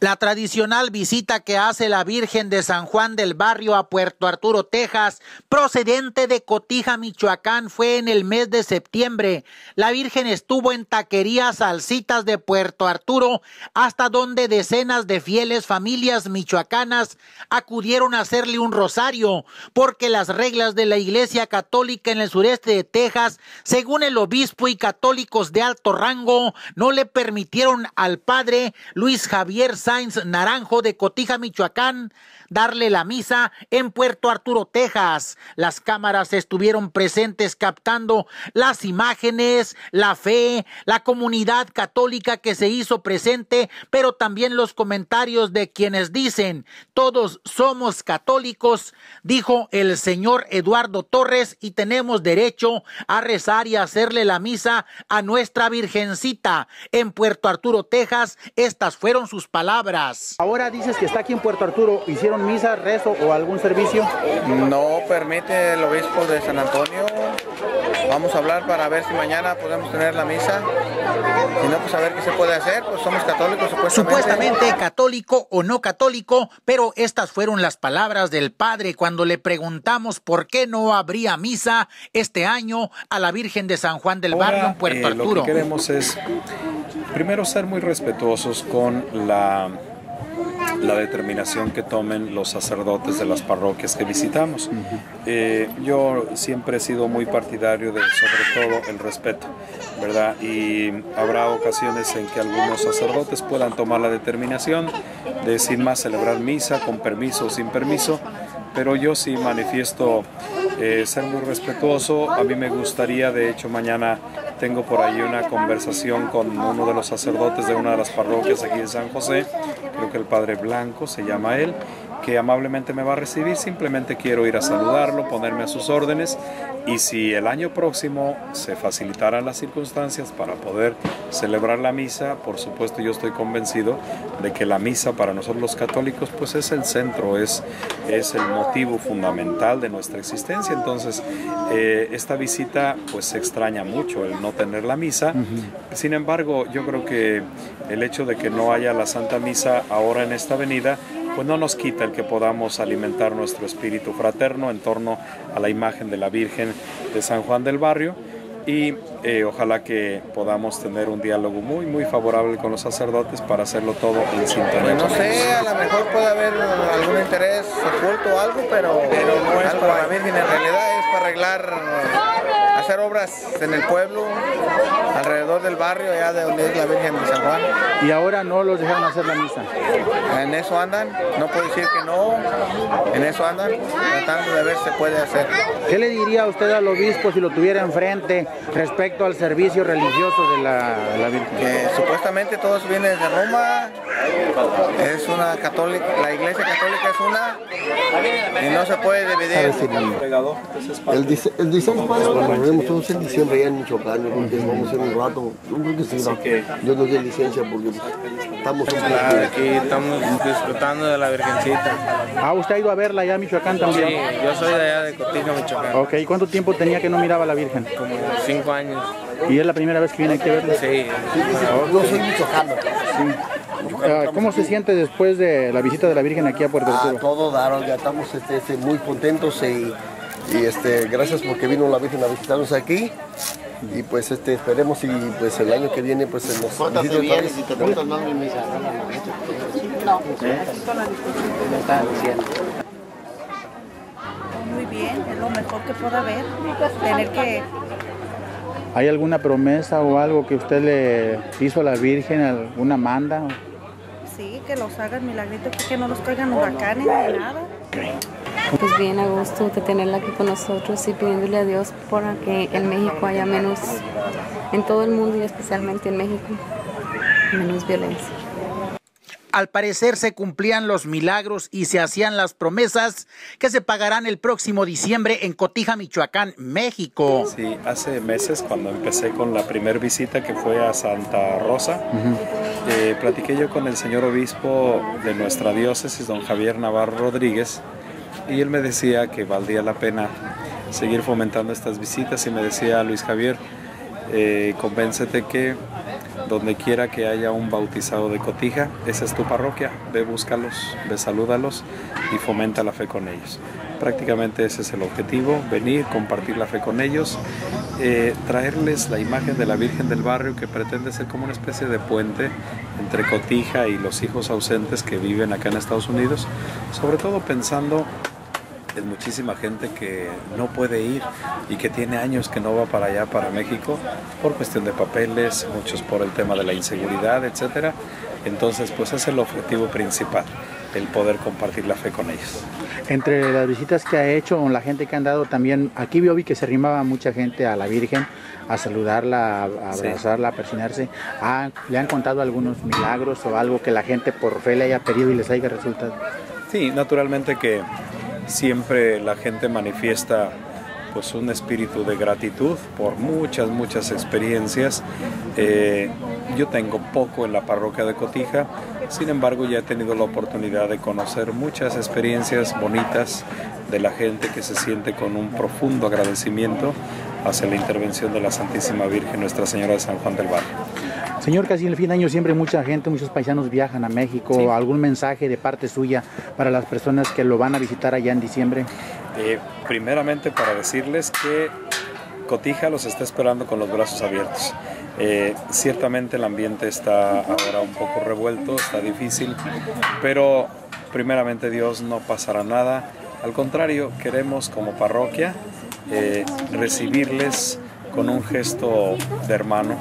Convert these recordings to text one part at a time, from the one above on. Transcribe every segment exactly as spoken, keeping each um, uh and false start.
La tradicional visita que hace la Virgen de San Juan del Barrio a Puerto Arturo, Texas, procedente de Cotija, Michoacán, fue en el mes de septiembre. La Virgen estuvo en taquerías Salsitas de Puerto Arturo, hasta donde decenas de fieles familias michoacanas acudieron a hacerle un rosario, porque las reglas de la Iglesia Católica en el sureste de Texas, según el obispo y católicos de alto rango, no le permitieron al padre Luis Javier Sáenz Naranjo de Cotija, Michoacán, darle la misa en Puerto Arturo, Texas. Las cámaras estuvieron presentes captando las imágenes, la fe, la comunidad católica que se hizo presente, pero también los comentarios de quienes dicen: todos somos católicos, dijo el señor Eduardo Torres, y tenemos derecho a rezar y hacerle la misa a nuestra Virgencita. En Puerto Arturo, Texas, estas fueron sus palabras. Ahora dices que está aquí en Puerto Arturo, ¿hicieron misa, rezo o algún servicio? No permite el obispo de San Antonio. Vamos a hablar para ver si mañana podemos tener la misa. Si no, pues a ver qué se puede hacer. Pues somos católicos supuestamente. Supuestamente católico o no católico, pero estas fueron las palabras del padre cuando le preguntamos por qué no habría misa este año a la Virgen de San Juan del Barrio en Puerto eh, Arturo. Lo que queremos es, primero, ser muy respetuosos con la... la determinación que tomen los sacerdotes de las parroquias que visitamos. Uh-huh. eh, yo siempre he sido muy partidario de, sobre todo, el respeto, ¿verdad? Y habrá ocasiones en que algunos sacerdotes puedan tomar la determinación de, sin más, celebrar misa, con permiso o sin permiso, pero yo sí manifiesto eh, ser muy respetuoso. A mí me gustaría, de hecho, mañana tengo por ahí una conversación con uno de los sacerdotes de una de las parroquias aquí de San José, creo que el padre Blanco se llama él, que amablemente me va a recibir. Simplemente quiero ir a saludarlo, ponerme a sus órdenes, y si el año próximo se facilitaran las circunstancias para poder celebrar la misa, por supuesto yo estoy convencido de que la misa para nosotros los católicos pues es el centro, es, es el motivo fundamental de nuestra existencia. Entonces eh, esta visita pues se extraña mucho el no tener la misa. Uh-huh. Sin embargo, yo creo que el hecho de que no haya la Santa Misa ahora en esta avenida pues no nos quita el que podamos alimentar nuestro espíritu fraterno en torno a la imagen de la Virgen de San Juan del Barrio, y eh, ojalá que podamos tener un diálogo muy muy favorable con los sacerdotes para hacerlo todo en sintonía. Pues no sé, a lo mejor puede haber algún interés oculto o algo, pero, pero no es para la Virgen, en realidad es para arreglar, hacer obras en el pueblo, alrededor del barrio, allá de donde es la Virgen de San Juan. Y ahora no los dejaron hacer la misa. En eso andan, no puedo decir que no, en eso andan, tratando de ver si se puede hacer. ¿Qué le diría usted al obispo si lo tuviera enfrente respecto al servicio religioso de la, la Virgen? Que supuestamente todo eso viene desde Roma, es una católica, la Iglesia Católica es una, y no se puede dividir. El diseño padre, cuando nos vemos todos en diciembre allá en Michoacán, porque vamos a hacer un rato, yo creo que sí, ¿no? Dios nos dé licencia porque estamos un claro, aquí estamos disfrutando de la Virgencita. Ah, ¿usted ha ido a verla allá en Michoacán también? Sí, yo soy de allá de Cotija, Michoacán. Ok, ¿y cuánto tiempo tenía que no miraba a la Virgen? Como cinco años. ¿Y es la primera vez que viene aquí a verla? Sí. Yo soy michoacano. Sí. ¿Cómo se siente después de la visita de la Virgen aquí a Puerto Arturo? Ah, todo daron, ya estamos este, este, muy contentos y, y este, gracias porque vino la Virgen a visitarnos aquí. Y pues este, esperemos y pues el año que viene pues nos visite otra vez. Si te preguntas más de misa, no. Muy bien, es lo mejor que pueda haber. Tener que... ¿Hay alguna promesa o algo que usted le hizo a la Virgen, alguna manda? Sí, que los hagan milagritos, que no nos caigan huracanes ni nada. Pues bien, a gusto de tenerla aquí con nosotros y pidiéndole a Dios para que en México haya menos, en todo el mundo y especialmente en México, menos violencia. Al parecer se cumplían los milagros y se hacían las promesas que se pagarán el próximo diciembre en Cotija, Michoacán, México. Sí, hace meses cuando empecé con la primer visita que fue a Santa Rosa, uh-huh. eh, platiqué yo con el señor obispo de nuestra diócesis, don Javier Navarro Rodríguez, y él me decía que valdría la pena seguir fomentando estas visitas, y me decía: Luis Javier, eh, convéncete que donde quiera que haya un bautizado de Cotija, esa es tu parroquia, ve, búscalos, ve, salúdalos y fomenta la fe con ellos. Prácticamente ese es el objetivo, venir, compartir la fe con ellos, eh, traerles la imagen de la Virgen del Barrio, que pretende ser como una especie de puente entre Cotija y los hijos ausentes que viven acá en Estados Unidos, sobre todo pensando en muchísima gente que no puede ir y que tiene años que no va para allá, para México, por cuestión de papeles, muchos por el tema de la inseguridad, etcétera. Entonces, pues es el objetivo principal, el poder compartir la fe con ellos. Entre las visitas que ha hecho, con la gente que han dado también, aquí yo vi que se arrimaba mucha gente a la Virgen, a saludarla, a abrazarla, sí, a persinarse. Ah, ¿le han contado algunos milagros o algo que la gente por fe le haya pedido y les haya resultado? Sí, naturalmente que siempre la gente manifiesta pues un espíritu de gratitud por muchas, muchas experiencias. Eh, yo tengo poco en la parroquia de Cotija, sin embargo ya he tenido la oportunidad de conocer muchas experiencias bonitas de la gente que se siente con un profundo agradecimiento hacia la intervención de la Santísima Virgen Nuestra Señora de San Juan del Barrio. Señor, casi en el fin de año siempre mucha gente, muchos paisanos viajan a México. Sí. ¿Algún mensaje de parte suya para las personas que lo van a visitar allá en diciembre? Eh, primeramente para decirles que Cotija los está esperando con los brazos abiertos. Eh, ciertamente el ambiente está ahora un poco revuelto, está difícil, pero primeramente Dios, no pasará nada. Al contrario, queremos como parroquia eh, recibirles con un gesto de hermano.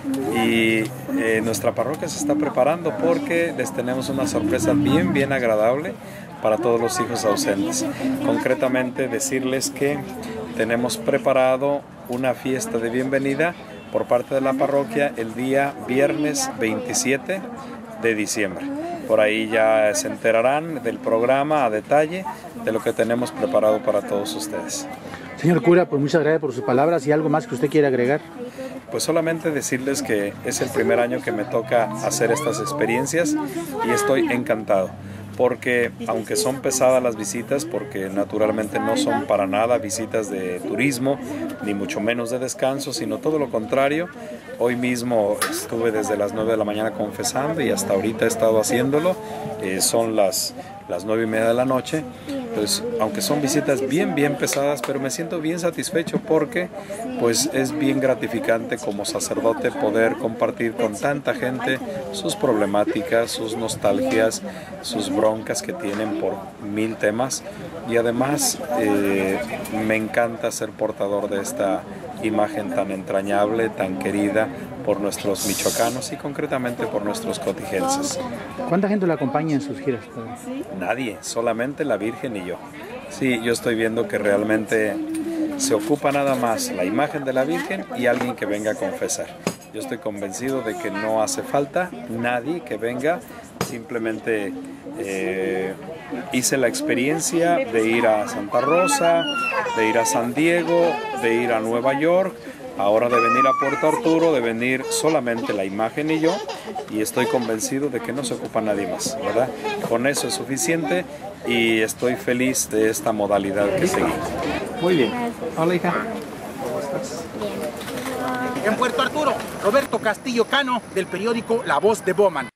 Y eh, nuestra parroquia se está preparando porque les tenemos una sorpresa bien, bien agradable para todos los hijos ausentes. Concretamente decirles que tenemos preparado una fiesta de bienvenida por parte de la parroquia el día viernes veintisiete de diciembre. Por ahí ya se enterarán del programa a detalle de lo que tenemos preparado para todos ustedes. Señor cura, pues muchas gracias por sus palabras. ¿Y algo más que usted quiera agregar? Pues solamente decirles que es el primer año que me toca hacer estas experiencias y estoy encantado, porque aunque son pesadas las visitas, porque naturalmente no son para nada visitas de turismo, ni mucho menos de descanso, sino todo lo contrario. Hoy mismo estuve desde las nueve de la mañana confesando y hasta ahorita he estado haciéndolo, eh, son las, las nueve y media de la noche. Pues aunque son visitas bien bien pesadas, pero me siento bien satisfecho porque pues es bien gratificante como sacerdote poder compartir con tanta gente sus problemáticas, sus nostalgias, sus broncas que tienen por mil temas, y además eh, me encanta ser portador de esta imagen tan entrañable, tan querida por nuestros michoacanos y concretamente por nuestros cotijenses. ¿Cuánta gente lo acompaña en sus giras? Nadie, solamente la Virgen y yo. Sí, yo estoy viendo que realmente se ocupa nada más la imagen de la Virgen y alguien que venga a confesar. Yo estoy convencido de que no hace falta nadie que venga, simplemente eh, hice la experiencia de ir a Santa Rosa, de ir a San Diego, de ir a Nueva York, ahora de venir a Puerto Arturo, de venir solamente la imagen y yo, y estoy convencido de que no se ocupa nadie más, ¿verdad? Con eso es suficiente y estoy feliz de esta modalidad que seguimos. Muy bien. Hola, hija. ¿Cómo estás? Bien. En Puerto Arturo, Roberto Castillo Cano, del periódico La Voz de Bowman.